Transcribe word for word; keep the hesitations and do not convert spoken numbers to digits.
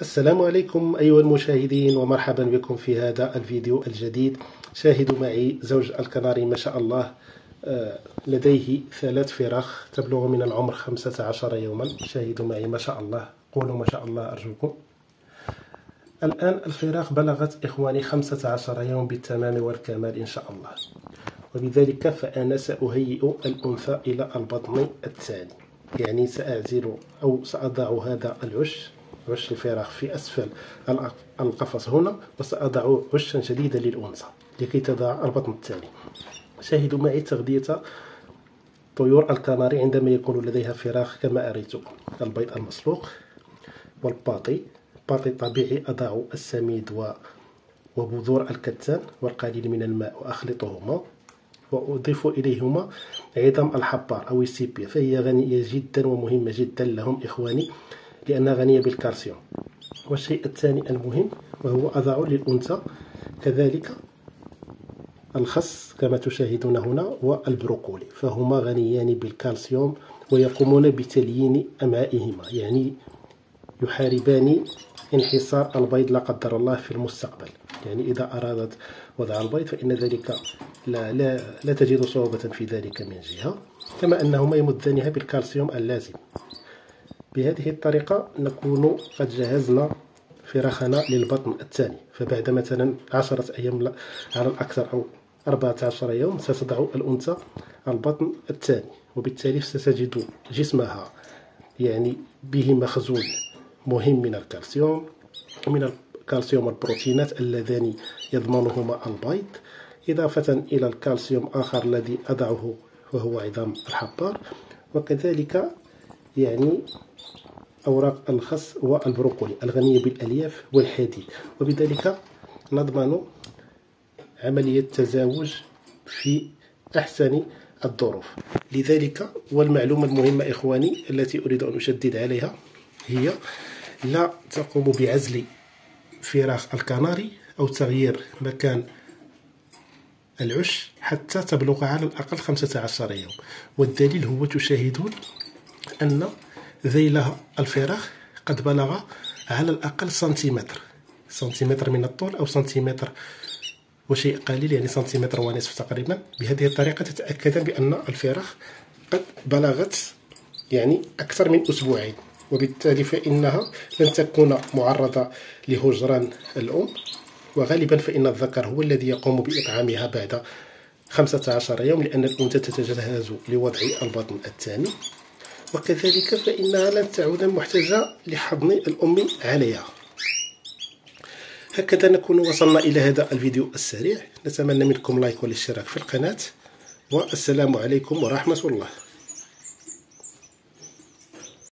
السلام عليكم أيها المشاهدين، ومرحبا بكم في هذا الفيديو الجديد. شاهدوا معي زوج الكناري ما شاء الله لديه ثلاث فراخ تبلغ من العمر خمسة عشر يوما. شاهدوا معي ما شاء الله، قولوا ما شاء الله أرجوكم. الآن الفراخ بلغت إخواني خمسة عشر يوم بالتمام والكمال إن شاء الله، وبذلك فأنا سأهيئ الأنثى إلى البطن الثاني، يعني سأعزل أو سأضع هذا العش عش الفراخ في أسفل القفص هنا، وسأضع عشا جديدا للأنثى لكي تضع البطن الثاني. شاهدوا معي تغذية طيور الكناري عندما يكون لديها فراخ كما أريتكم: البيض المسلوق والباطي، باطي طبيعي أضع السميد وبذور الكتان والقليل من الماء وأخلطهما، وأضيف إليهما عظام الحبار أو السيبيا، فهي غنية جدا ومهمة جدا لهم إخواني لأنها غنية بالكالسيوم. والشيء الثاني المهم وهو أضع للأنثى كذلك الخس كما تشاهدون هنا والبروكولي، فهما غنيان بالكالسيوم ويقومون بتليين أمعائهما، يعني يحاربان انحسار البيض لا قدر الله في المستقبل. يعني إذا أرادت وضع البيض فإن ذلك لا, لا, لا تجد صعوبة في ذلك من جهة، كما أنهما يمدانها بالكالسيوم اللازم. بهذه الطريقة نكون قد جهزنا فراخنا للبطن الثاني، فبعد مثلا عشرة أيام على الأكثر أو أربعة عشر يوم ستضع الأنثى البطن الثاني، وبالتالي ستجد جسمها يعني به مخزون مهم من الكالسيوم ومن الكالسيوم والبروتينات اللذان يضمنهما البيض، إضافة إلى الكالسيوم آخر الذي أضعه وهو عظام الحبار، وكذلك يعني أوراق الخس والبروكولي الغنية بالألياف والحديد، وبذلك نضمن عملية تزاوج في أحسن الظروف. لذلك والمعلومة المهمة إخواني التي أريد أن أشدد عليها هي: لا تقوم بعزل فراخ الكناري أو تغيير مكان العش حتى تبلغ على الأقل خمسة عشر يوم. والدليل هو تشاهدون أن ذيل الفراخ قد بلغ على الأقل سنتيمتر سنتيمتر من الطول أو سنتيمتر وشيء قليل، يعني سنتيمتر ونصف تقريبا. بهذه الطريقة تتأكد بأن الفراخ قد بلغت يعني أكثر من أسبوعين، وبالتالي فإنها لن تكون معرضة لهجران الأم، وغالبا فإن الذكر هو الذي يقوم بإطعامها بعد خمسة عشر يوم، لأن الأنثى تتجهز لوضع البطن الثاني، وكذلك فإنها لن تعود محتاجة لحضن الأم عليها. هكذا نكون وصلنا إلى هذا الفيديو السريع. نتمنى منكم لايك والاشتراك في القناة، والسلام عليكم ورحمة الله.